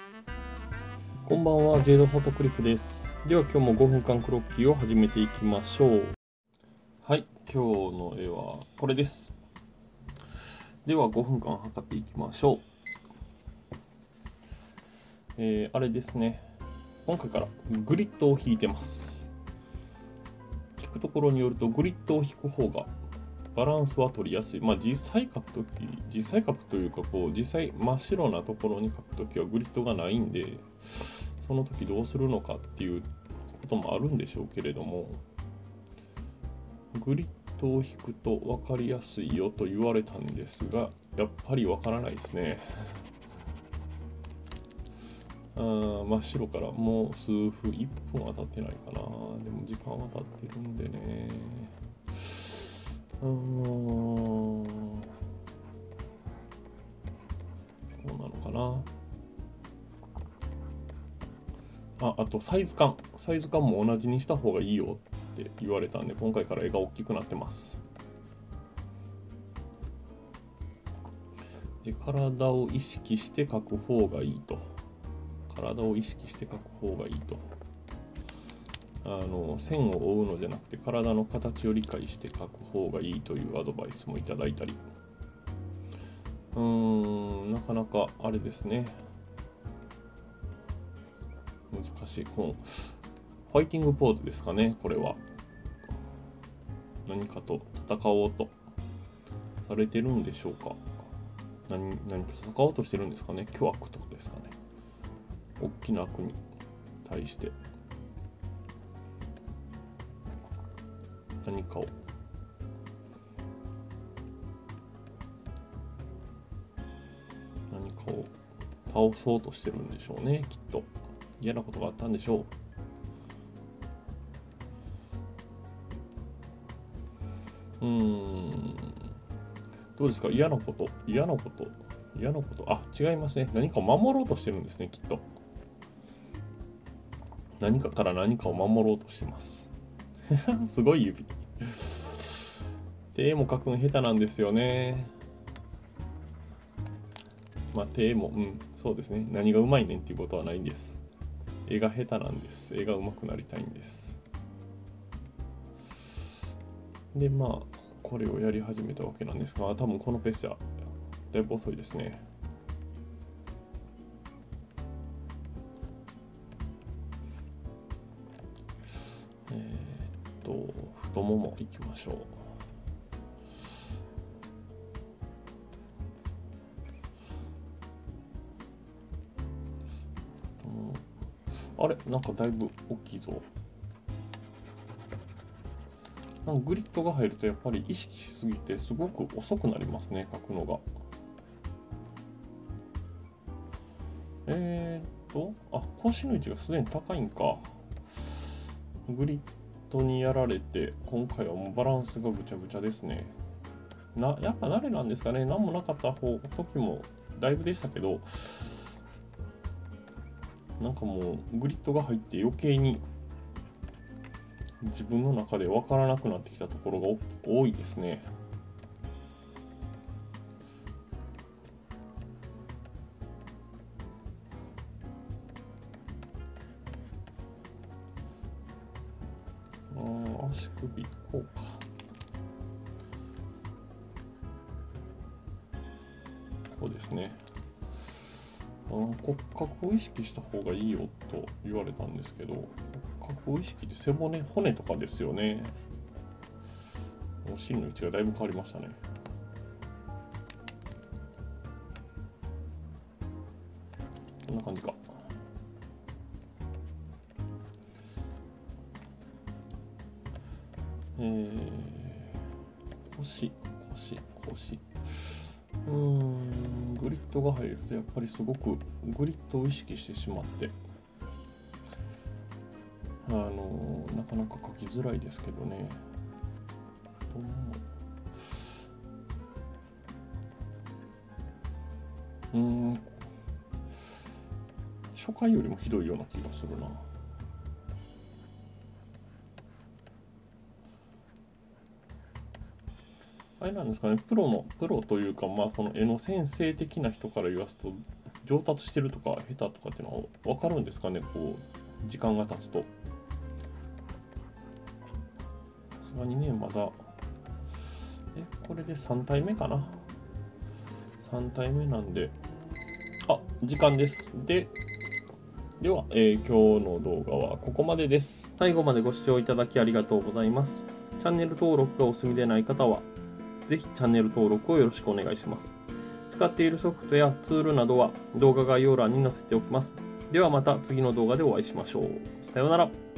こんばんは、ジェイドフォトクリフです。では今日も5分間クロッキーを始めていきましょう。はい、今日の絵はこれです。では5分間測っていきましょう。あれですね。今回からグリッドを引いてます。聞くところによるとグリッドを引く方がバランスは取りやすい。実際描くというか実際真っ白なところに描くときはグリッドがないんで、その時どうするのかっていうこともあるんでしょうけれども、グリッドを引くと分かりやすいよと言われたんですが、やっぱり分からないですね。真っ白からもう1分は経ってないかな。でも時間は経ってるんでね。こうなのかな。あとサイズ感も同じにした方がいいよって言われたんで、今回から絵が大きくなってます。で、体を意識して描く方がいいと。線を追うのじゃなくて体の形を理解して描く方がいいというアドバイスもいただいたり、なかなかあれですね、難しい。ファイティングポーズですかね。これは何かと戦おうとされてるんでしょうか。何と戦おうとしてるんですかね。巨悪とかですかね。大きな悪に対して何かを倒そうとしてるんでしょうね。きっと嫌なことがあったんでしょう。どうですか。嫌なこと。違いますね。何かを守ろうとしてるんですね、きっと。何かから何かを守ろうとしてます。すごい指。手も描くの下手なんですよね。手も、そうですね。何がうまいねんっていうことはないんです。絵が下手なんです。絵がうまくなりたいんです。で、これをやり始めたわけなんですが、多分このペースはだいぶ遅いですね。太ももいきましょう。あれ、なんかだいぶ大きいぞ。なんかグリッドが入るとやっぱり意識しすぎてすごく遅くなりますね、描くのが。腰の位置がすでに高いんか。グリッドにやられて今回はもうバランスがぐちゃぐちゃですね。やっぱ慣れなんですかね。何もなかった時もだいぶでしたけど、なんかもうグリッドが入って余計に自分の中で分からなくなってきたところが多いですね。足首こうか。こうですね。骨格を意識した方がいいよと言われたんですけど、骨格を意識って背骨、骨とかですよね。お尻の位置がだいぶ変わりましたね。こんな感じか。腰。グリッドが入るとやっぱりすごくグリッドを意識してしまって、なかなか描きづらいですけどね。初回よりもひどいような気がするな。あれなんですかね、プロというか、その絵の先生的な人から言わすと、 上達してるとか下手とかっていうのは分かるんですかね、こう時間が経つと。さすがにね、まだこれで3体目かな。3体目なんで、時間です。では、今日の動画はここまでです。最後までご視聴いただきありがとうございます。チャンネル登録がお済みでない方は、ぜひチャンネル登録をよろしくお願いします。使っているソフトやツールなどは動画概要欄に載せておきます。ではまた次の動画でお会いしましょう。さようなら。